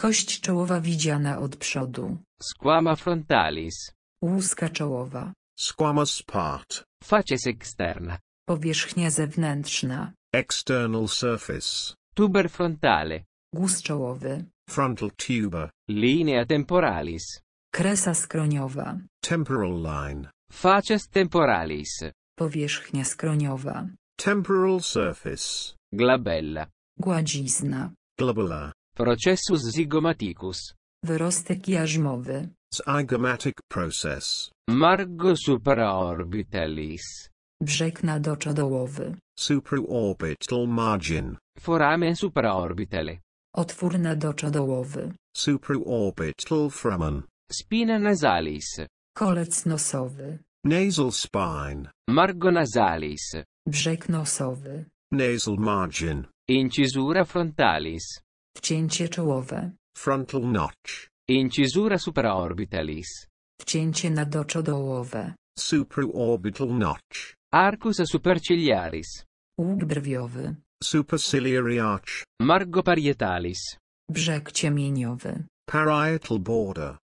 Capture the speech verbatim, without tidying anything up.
Kość czołowa widziana od przodu. Squama frontalis. Łuska czołowa. Squamous part. Facies externa. Powierzchnia zewnętrzna. External surface. Tuber frontale. Guz czołowy. Frontal tuber. Linea temporalis. Kresa skroniowa. Temporal line. Facies temporalis. Powierzchnia skroniowa. Temporal surface. Glabella. Gładzizna. Glabella. Processus zygomaticus. Wyrostek jarzmowy. Zygomatic process. Margo supraorbitalis. Brzeg nadoczodołowy. Supraorbital margin. Foramen supraorbitale. Otwór nadoczodołowy. Supraorbital foramen. Spina nasalis. Kolec nosowy. Nasal spine. Margo nasalis. Brzeg nosowy. Nasal margin. Incisura frontalis. Wcięcie czołowe. Frontal notch. Incisura supraorbitalis. Wcięcie nadoczodołowe. Supraorbital notch. Arcus superciliaris. Łuk brwiowy. Superciliary arch. Margo parietalis. Brzeg ciemieniowy. Parietal border.